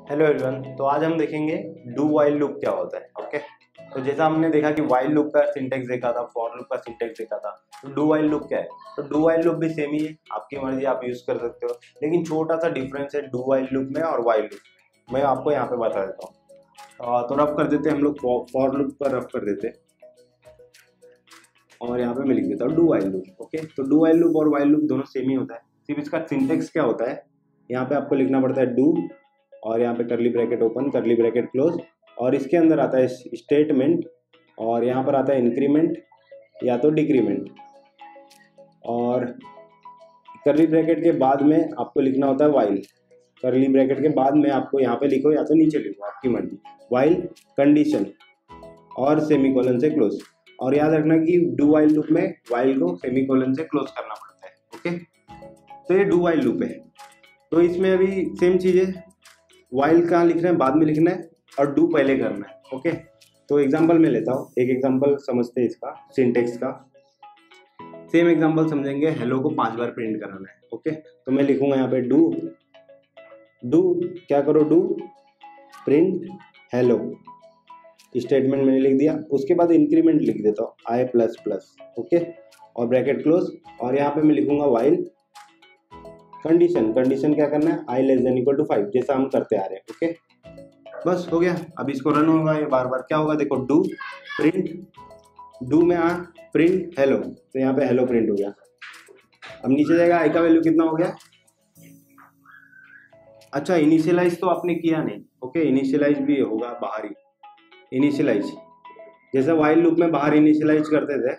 Hello everyone. तो आज हम देखेंगे डू वाइल लूप क्या होता है। ओके, तो जैसा हमने देखा कि वाइल लूप का सिंटेक्स देखा था, फॉर लूप का सिंटेक्स देखा था, तो डू वाइल लूप क्या है। तो डू वाइल लूप भी सेम ही है, आपकी मर्जी, आप यूज कर सकते हो, लेकिन छोटा सा डिफरेंस है डू वाइल लूप में और वाइल लूप। मैं आपको यहाँ पे बता देता हूँ। तो रफ कर देते हैं हम लोग, फॉर लूप पर रफ कर देते हैं और यहाँ पे मैं लिख देता हूँ डू वाइल लूप। ओके, तो डू वाइल लूप और वाइल लूप दोनों सेम ही होता है, सिर्फ इसका सिंटेक्स क्या होता है, यहाँ पे आपको लिखना पड़ता है डू और यहाँ पे curly bracket open curly bracket close, और इसके अंदर आता है स्टेटमेंट, और यहाँ पर आता है इंक्रीमेंट या तो डिक्रीमेंट, और करली ब्रैकेट के बाद में आपको लिखना होता है वाइल। करली ब्रैकेट के बाद में आपको यहाँ पे लिखो या तो नीचे लिखो, आपकी मर्जी। वाइल कंडीशन और सेमीकोलन से क्लोज, और याद रखना कि डू वाइल लूप में वाइल को सेमीकोलन से क्लोज करना पड़ता है। ओके, तो ये डू वाइल लूप है। तो इसमें अभी सेम चीज़ है, वाइल कहाँ लिखना है, बाद में लिखना है, और डू पहले करना है। ओके, तो एग्जांपल मैं लेता हूँ, एक एग्जांपल समझते हैं इसका सिंटेक्स का। सेम एग्जांपल समझेंगे, हेलो को 5 बार प्रिंट कराना है। ओके, तो मैं लिखूंगा यहाँ पे डू डू क्या करो, डू प्रिंट हेलो, स्टेटमेंट मैंने लिख दिया। उसके बाद इंक्रीमेंट लिख देता हूँ आई प्लस प्लस। ओके, और ब्रैकेट क्लोज, और यहाँ पे मैं लिखूंगा वाइल कंडीशन। कंडीशन क्या करना है, i less than equal to 5, जैसा हम करते आ रहे हैं। ओके, बस हो गया। अब इसको रन होगा, ये बार बार क्या होगा, देखो डू प्रिंट, डू में आ प्रिंट हेलो, तो यहाँ पे हेलो प्रिंट हो गया। अब नीचे जाएगा, आई का वैल्यू कितना हो गया। अच्छा, इनिशियलाइज तो आपने किया नहीं। ओके, इनिशियलाइज भी होगा बाहर ही, इनिशियलाइज जैसे वाइल लूप में बाहर इनिशियलाइज करते थे,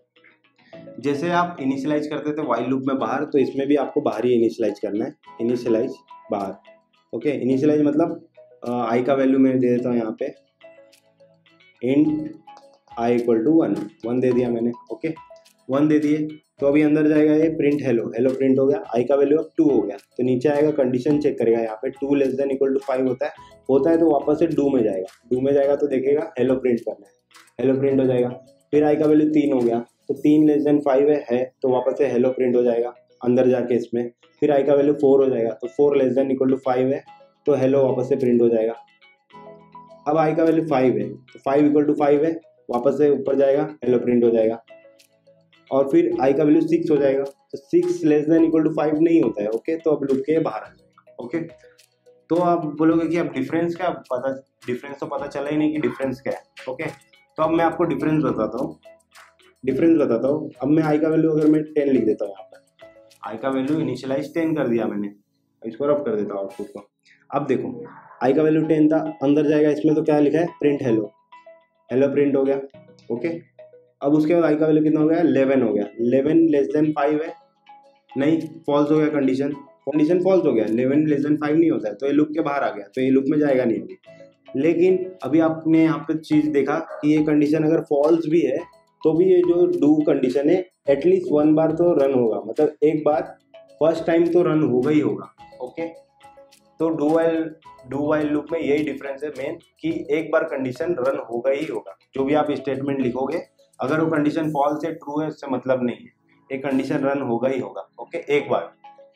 जैसे आप इनिशियलाइज करते थे वाइल लूप में बाहर, तो इसमें भी आपको बाहर ही इनिशियलाइज करना है, इनिशियलाइज बाहर। ओके, इनिशियलाइज मतलब आई का वैल्यू मैं दे देता हूँ यहाँ पे इंट आई इक्वल टू 1 दे दिया मैंने। ओके, 1 दे दिए, तो अभी अंदर जाएगा ये प्रिंट हेलो, हेलो प्रिंट हो गया, आई का वैल्यू अब 2 हो गया, तो नीचे आएगा कंडीशन चेक करेगा, यहाँ पे 2 लेस देन इक्वल टू 5 होता है तो वापस से डू में जाएगा, डू में जाएगा तो देखेगा हेलो प्रिंट करना है, हेलो प्रिंट हो जाएगा। फिर आई का वैल्यू 3 हो गया, तो 3 लेस देन 5 है तो वापस से हेलो प्रिंट हो जाएगा अंदर जाके इसमें। फिर आई का वैल्यू 4 हो जाएगा, तो 4 लेस देन इक्वल टू 5 है तो हेलो वापस से प्रिंट हो जाएगा। अब आई का वैल्यू 5 है, तो 5 इक्वल टू 5 है, वापस से ऊपर जाएगा, हेलो प्रिंट हो जाएगा। और फिर आई का वैल्यू 6 हो जाएगा, तो 6 लेस देन इक्वल टू 5 नहीं होता है। ओके, तो अब लूप के बाहर आ जाएगा। ओके, तो आप बोलोगे कि अब डिफरेंस क्या, पता डिफरेंस तो पता चला ही नहीं कि डिफरेंस क्या है। ओके, तो अब मैं आपको डिफरेंस बताता हूँ, अब मैं आई का वैल्यू अगर मैं 10 लिख देता हूँ, यहाँ पर आई का वैल्यू इनिशियलाइज 10 कर दिया मैंने, इसको रफ कर देता हूँ आउटपुट को। अब देखो, आई का वैल्यू 10 था, अंदर जाएगा इसमें तो क्या लिखा है, प्रिंट हेलो, हेलो प्रिंट हो गया। ओके, अब उसके बाद आई का वैल्यू कितना हो गया, 11 हो गया, 11 लेस देन 5 है, नहीं फॉल्स हो गया, कंडीशन कंडीशन फॉल्स हो गया, 11 लेस देन 5 नहीं होता है, तो ये लूप के बाहर आ गया, तो ये लूप में जाएगा नहीं अभी। लेकिन अभी आपने यहाँ पे चीज देखा कि ये कंडीशन अगर फॉल्स भी है तो भी ये जो डू कंडीशन है एटलीस्ट 1 बार तो रन होगा, मतलब एक बार फर्स्ट टाइम तो रन होगा ही होगा। ओके, तो डू वाइल लूप में यही डिफरेंस है मेन, कि एक बार कंडीशन रन होगा ही होगा, जो भी आप स्टेटमेंट लिखोगे अगर वो कंडीशन फॉल्स है ट्रू है उससे मतलब नहीं है, एक कंडीशन रन होगा ही होगा। ओके, एक बार।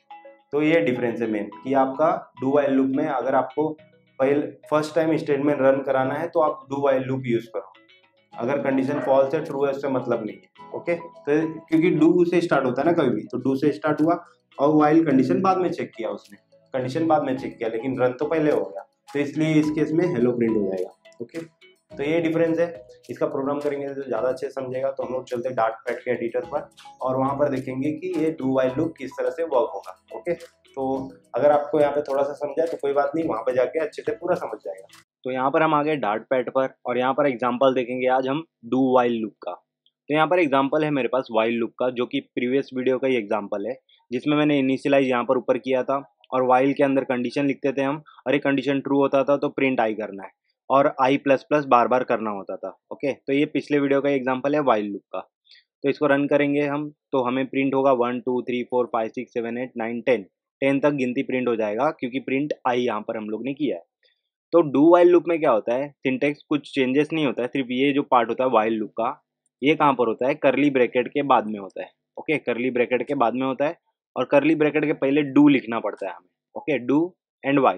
तो ये डिफरेंस है मेन, कि आपका डू वाइल लूप में अगर आपको पहले फर्स्ट टाइम स्टेटमेंट रन कराना है तो आप डू वाइल लूप यूज करो, अगर कंडीशन फॉल्स है ट्रू है उससे मतलब नहीं है। ओके, तो क्योंकि डू से स्टार्ट होता है ना कभी भी, तो डू से स्टार्ट हुआ और वाइल कंडीशन बाद में चेक किया, उसने कंडीशन बाद में चेक किया लेकिन रन तो पहले हो गया, तो इसलिए इस केस में हेलो प्रिंट हो जाएगा। ओके, तो ये डिफरेंस है, इसका प्रोग्राम करेंगे तो ज़्यादा अच्छे से समझेगा। तो हम लोग चलते डार्ट पैड के एडिटर पर और वहाँ पर देखेंगे कि ये डू वाइल लूप किस तरह से वर्क होगा। ओके, तो अगर आपको यहाँ पे थोड़ा सा समझा तो कोई बात नहीं, वहाँ पे जाके अच्छे से पूरा समझ जाएगा। तो यहाँ पर हम आ गए डार्ट पैड पर और यहाँ पर एग्जाम्पल देखेंगे आज हम डू वाइल लूप का। तो यहाँ पर एग्जाम्पल है मेरे पास वाइल लूप का, जो कि प्रीवियस वीडियो का ही एग्जाम्पल है, जिसमें मैंने इनिशियलाइज यहाँ पर ऊपर किया था और वाइल के अंदर कंडीशन लिखते थे हम, और एक कंडीशन ट्रू होता था तो प्रिंट आई करना है, और आई प्लस प्लस बार बार करना होता था। ओके, तो ये पिछले वीडियो का एग्जाम्पल है वाइल लूप का। तो इसको रन करेंगे हम, तो हमें प्रिंट होगा 1 2 3 4 5 6 7 8 9 10, 10 तक गिनती प्रिंट हो जाएगा, क्योंकि प्रिंट आई यहाँ पर हम लोग ने किया है। तो डू वाइल लूप में क्या होता है, सिंटेक्स कुछ चेंजेस नहीं होता है, सिर्फ ये जो पार्ट होता है वाइल लूप का, ये कहाँ पर होता है, करली ब्रैकेट के बाद में होता है। ओके, करली ब्रैकेट के बाद में होता है, और करली ब्रैकेट के पहले डू लिखना पड़ता है हमें। ओके, डू एंड वाइल,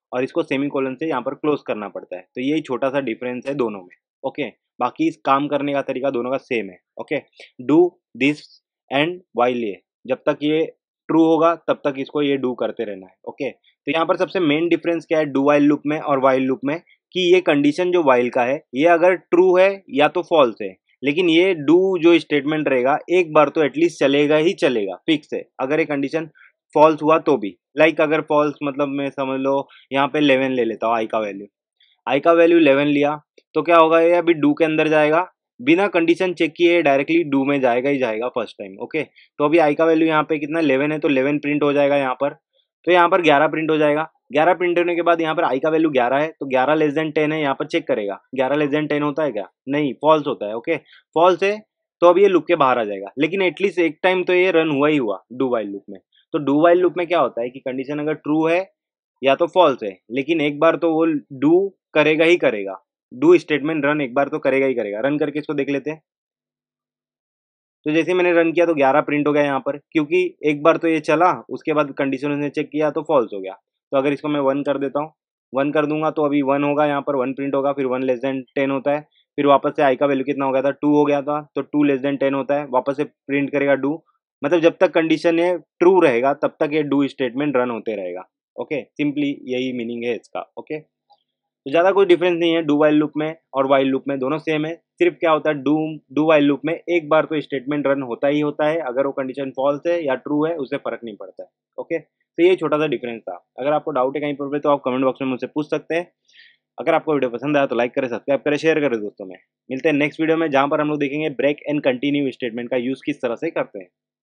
और इसको सेमीकोलन से यहाँ पर क्लोज करना पड़ता है। तो यही छोटा सा डिफरेंस है दोनों में। ओके, बाकी इस काम करने का तरीका दोनों का सेम है। Okay, do this and while ये, जब तक ये ट्रू होगा तब तक इसको ये डू करते रहना है। ओके, तो यहाँ पर सबसे मेन डिफरेंस क्या है डू वाइल लूप में और वाइल लूप में, कि ये कंडीशन जो वाइल का है ये अगर ट्रू है या तो फॉल्स है, लेकिन ये डू जो स्टेटमेंट रहेगा एक बार तो एटलीस्ट चलेगा ही चलेगा, फिक्स है। अगर ये कंडीशन फॉल्स हुआ तो भी, लाइक अगर फॉल्स मतलब मैं समझ लो यहाँ पे 11 ले लेता हूँ, आई का वैल्यू 11 लिया, तो क्या होगा, ये अभी डू के अंदर जाएगा, बिना कंडीशन चेक किए डायरेक्टली डू में जाएगा ही जाएगा फर्स्ट टाइम। ओके, तो अभी आई का वैल्यू यहाँ पे कितना 11 है, तो 11 प्रिंट हो जाएगा यहाँ पर, तो यहाँ पर 11 प्रिंट हो जाएगा। 11 प्रिंट होने के बाद यहाँ पर आई का वैल्यू 11 है, तो 11 लेस देन 10 है, यहाँ पर चेक करेगा 11 लेस देन 10 होता है क्या, नहीं, फॉल्स होता है। ओके, फॉल्स है, तो अब ये लूप के बाहर आ जाएगा, लेकिन एटलीस्ट एक टाइम तो ये रन हुआ ही हुआ डू वाइल लूप में। तो डू वाइल लूप में क्या होता है कि कंडीशन अगर ट्रू है या तो फॉल्स है, लेकिन एक बार तो वो डू करेगा ही करेगा, डू स्टेटमेंट रन एक बार तो करेगा ही करेगा। रन करके इसको देख लेते हैं। तो जैसे मैंने रन किया तो 11 प्रिंट हो गया यहाँ पर, क्योंकि एक बार तो ये चला, उसके बाद कंडीशन उसने चेक किया तो फॉल्स हो गया। तो अगर इसको मैं 1 कर देता हूँ, 1 कर दूंगा तो अभी 1 होगा, यहाँ पर 1 प्रिंट होगा, फिर 1 लेस देन 10 होता है, फिर वापस से आई का वैल्यू कितना हो गया था, 2 हो गया था, तो 2 लेस देन 10 होता है, वापस से प्रिंट करेगा डू। मतलब जब तक कंडीशन ये ट्रू रहेगा तब तक ये डू स्टेटमेंट रन होते रहेगा। ओके, सिंपली यही मीनिंग है इसका। ओके, तो ज़्यादा कोई डिफरेंस नहीं है डू वाइल लूप में और वाइल लूप में, दोनों सेम है। सिर्फ क्या होता है डू वाइल लूप में एक बार तो स्टेटमेंट रन होता ही होता है, अगर वो कंडीशन फॉल्स है या ट्रू है उससे फर्क नहीं पड़ता है। ओके, तो ये छोटा सा डिफरेंस था। अगर आपको डाउट है कहीं पर तो आप कमेंट बॉक्स में मुझसे पूछ सकते हैं। अगर आपको वीडियो पसंद आया तो लाइक करें, सब्सक्राइब करें, शेयर करें दोस्तों में। मिलते हैं नेक्स्ट वीडियो में, जहाँ पर हम लोग देखेंगे ब्रेक एंड कंटिन्यू स्टेटमेंट का यूज़ किस तरह से करते हैं।